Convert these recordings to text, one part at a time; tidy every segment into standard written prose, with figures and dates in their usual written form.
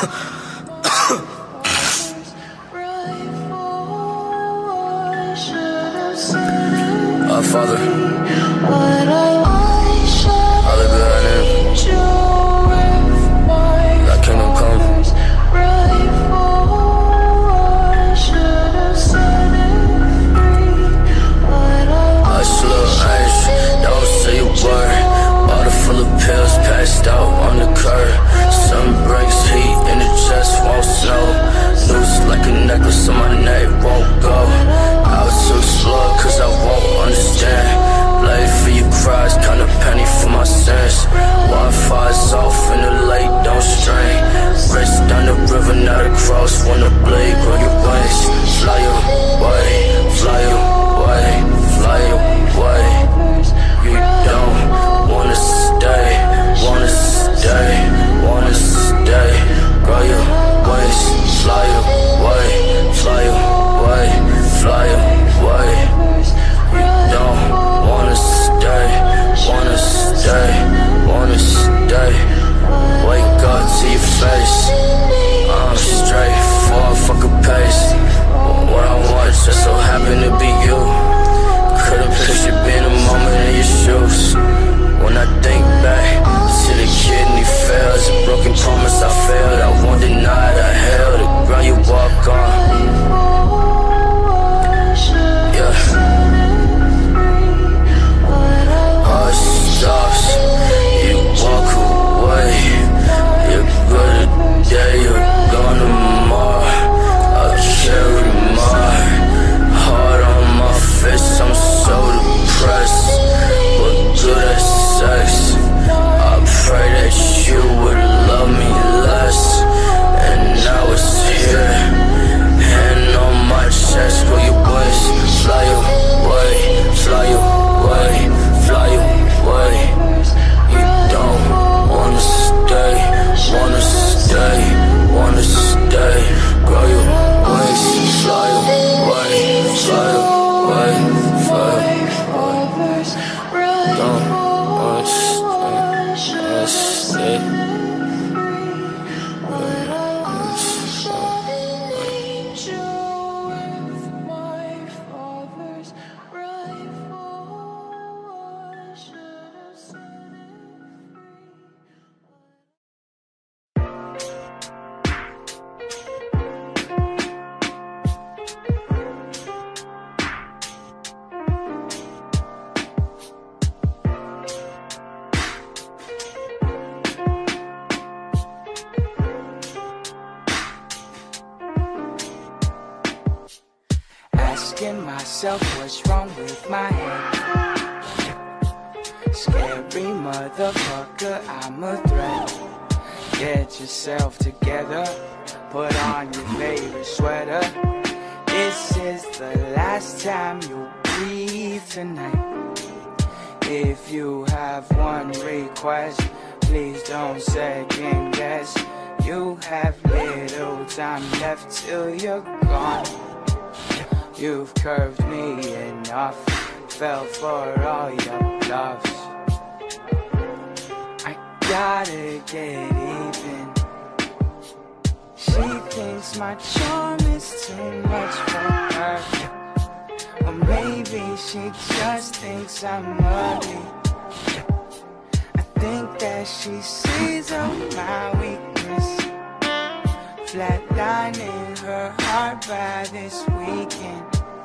Our Father, hallowed be thy name. Thy kingdom come. Hush, little Irish, don't say a word. Bottle full of pills passed out on the curb. Sun breaks heat in the chest, won't snow. Noose like a necklace on my neck, won't go. I was too slow cause I won't understand. Blade for your cries, count a penny for my sins. Wi-Fi's off in the lake, don't strain. Race down the river, not across, wanna blade, grow your wings. Fly away, fly away, fly away. You don't wanna stay, wanna stay, wanna stay. Grow your wings, fly away, fly away, fly away. You don't wanna stay, wanna stay, wanna stay. Wake up to your face, I'm straight for a fucking pace. What I want just so happen to be you. Could've pictured being a moment in your shoes. When I think back to the kidney fails, a broken promise I failed. I won't deny it, I held it. Ground you walk on. Yeah. Heart stops, you walk away. You're good today, you're gone tomorrow. I'll carry my heart on my fist. I'm so depressed, but good at sex. I pray that you would love me less. And now it's here, hand on my chest. Go your ways, fly away, fly away, fly away. You don't wanna stay, wanna stay, wanna stay. Grow your wings, fly away, fly away, fly away. Don't wanna stay, wanna stay. Asking myself what's wrong with my head. Scary motherfucker, I'm a threat. Get yourself together, put on your favorite sweater. This is the last time you'll breathe tonight. If you have one request, please don't second guess. You have little time left till you're gone. You've curved me enough, fell for all your bluffs. I gotta get even. She thinks my charm is too much for her. Or maybe she just thinks I'm ugly. I think that she sees all my weakness, flatlining her heart by this weekend.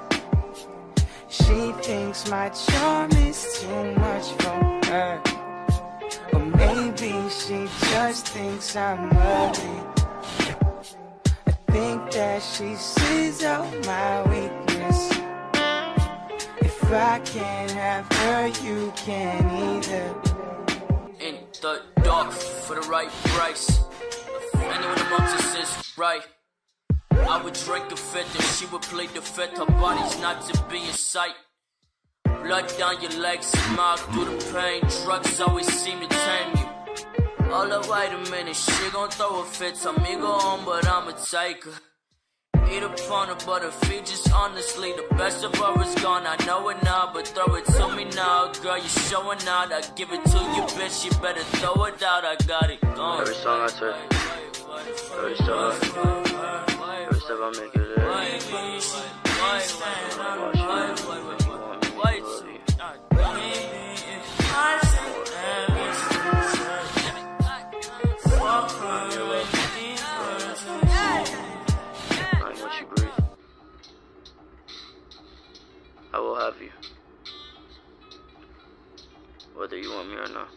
She thinks my charm is too much for her. Or maybe she just thinks I'm ugly. I think that she sees all my weakness. If I can't have her, you can't either. In the dark for the right price. Anyone amongst us is right. I would drink a fifth if she would plead the fifth. Her body's not to be in sight. Blood down your legs, smile through the pain. Drugs always seem to tame you. Hold up, wait a minute, she gon' throw a fit. Tell me go home, but I'ma take her. Eat upon her, but her features honestly, the best of her is gone. I know it now, but throw it to me now. Girl, you showing out, I give it to you, bitch. You better throw it out, I got it gone. Every song I take, Every step I make it there. I will have you, whether you want me or not.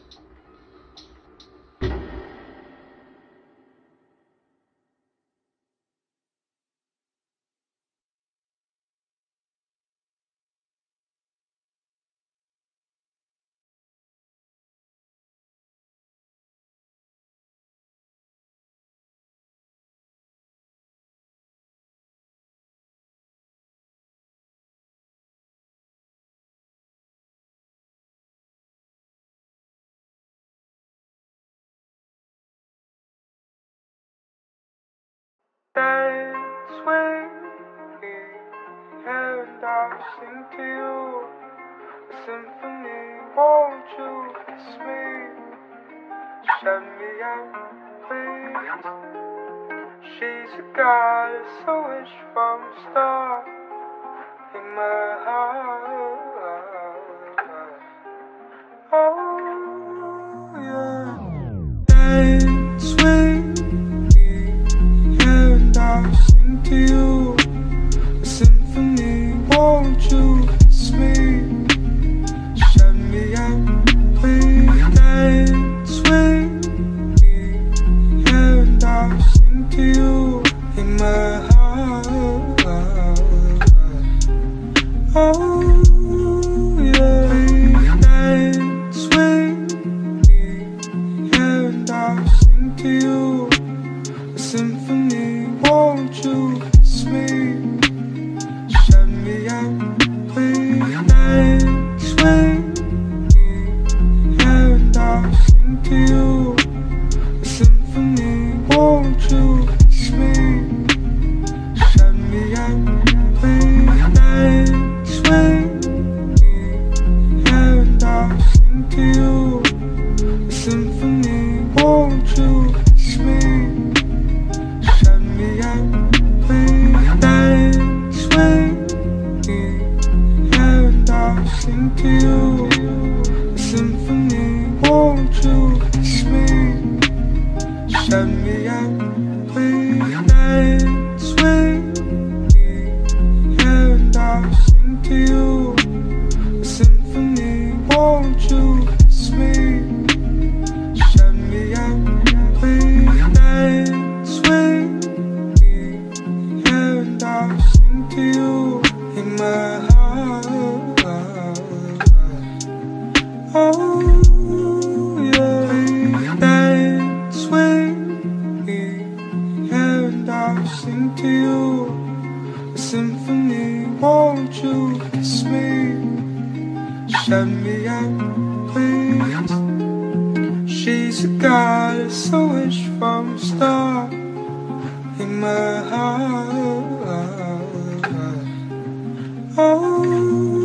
That's when and I sing to you a symphony. Won't you kiss me? Shut me out, please. She's a goddess, a wish from a star in my heart. Oh yeah. That's when and I sing to you a symphony. Won't you kiss me? Shut me out, please. That's when and I sing to you in my heart. Oh yeah. That's when and I sing to you a symphony. Won't you kiss me? Shut me out, please. That's when and I sing to you a symphony. Won't you kiss me? Shut me out, please. That's when and I sing to you a symphony. Won't you kiss me? Shut me out, please. That's when and I sing to you a symphony. Won't you kiss me? Shut me out, please. That's when and I sing to you a symphony. Won't you kiss me? Shut me out, please. That's when and I sing to you in my heart. Oh yeah. That's when and I sing to you a symphony. Won't you kiss me? Shut me out, please. She's a goddess, a wish from a star in my heart. Oh